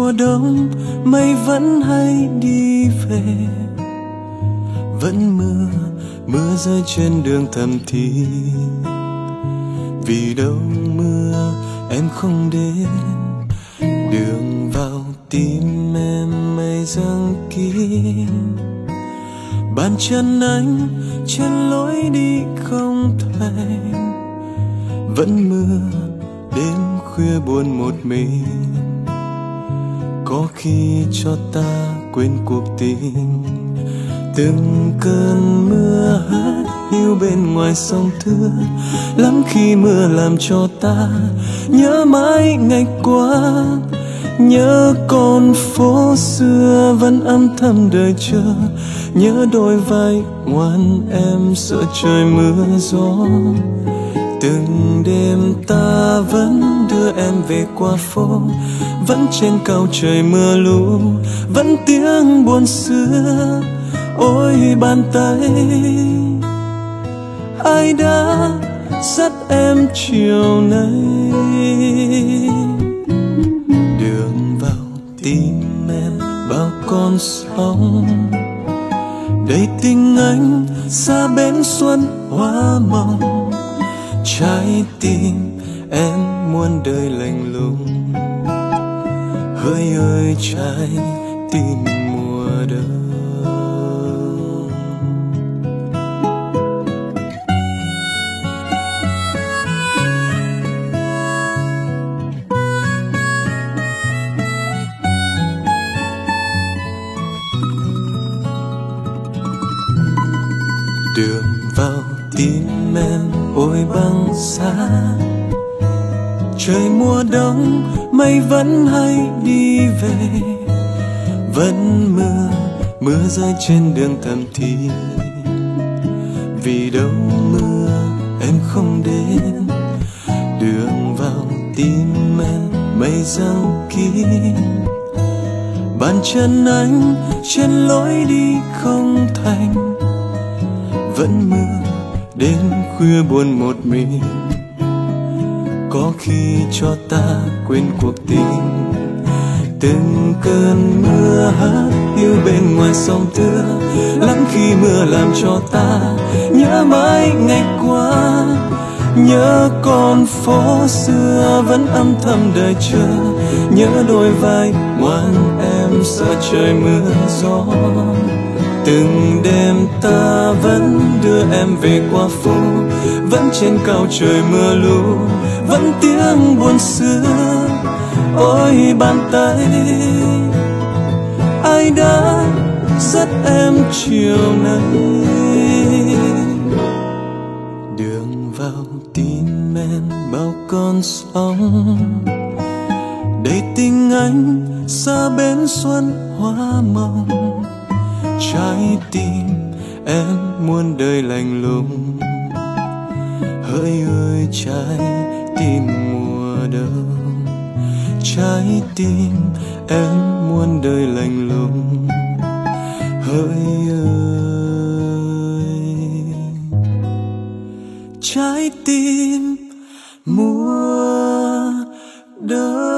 mùa đông mây vẫn hay đi về, vẫn mưa rơi trên đường thầm thì. Vì đâu mưa em không đến, đường vào tim em mây giăng kín. Bàn chân anh trên lối đi không thành, vẫn mưa đêm khuya buồn một mình. Có khi cho ta quên cuộc tình, từng cơn mưa hát hiu bên ngoài sông Thưa. Lắm khi mưa làm cho ta nhớ mãi ngày qua, nhớ con phố xưa vẫn âm thầm đợi chờ, nhớ đôi vai ngoan em sợ trời mưa gió. Từng đêm ta vẫn đưa em về qua phố, vẫn trên cao trời mưa lũ, vẫn tiếng buồn xưa. Ôi bàn tay ai đã dắt em chiều nay, đường vào tim em bao con sóng. Đầy tình anh xa bến xuân hoa mộng, trái tim em muôn đời lạnh lùng. Hỡi ơi trái tim mùa đông. Đường vào tim em ôi băng giá, trời mùa đông mây vẫn hay đi về, vẫn mưa rơi trên đường thầm thì. Vì đâu mưa em không đến, đường vào tim em mây giăng kín. Bàn chân anh trên lối đi không thành, vẫn mưa đến khuya buồn một mình. Có khi cho ta quên cuộc tình, từng cơn mưa hát hiu bên ngoài sông Thưa. Lắm khi mưa làm cho ta nhớ mãi ngày qua, nhớ con phố xưa vẫn âm thầm đợi chờ, nhớ đôi vai ngoan em sợ trời mưa gió. Từng đêm ta vẫn đưa em về qua phố, vẫn trên cao trời mưa lũ, vẫn tiếng buồn xưa. Ôi bàn tay ai đã dắt em chiều nay, đường vào tim em bao con sóng. Đầy tình anh xa bến xuân hoa mộng, trái tim em muôn đời lạnh lùng. Hỡi ơi trái tim mùa đông, trái tim em muôn đời lạnh lùng. Hỡi ơi trái tim mùa đông.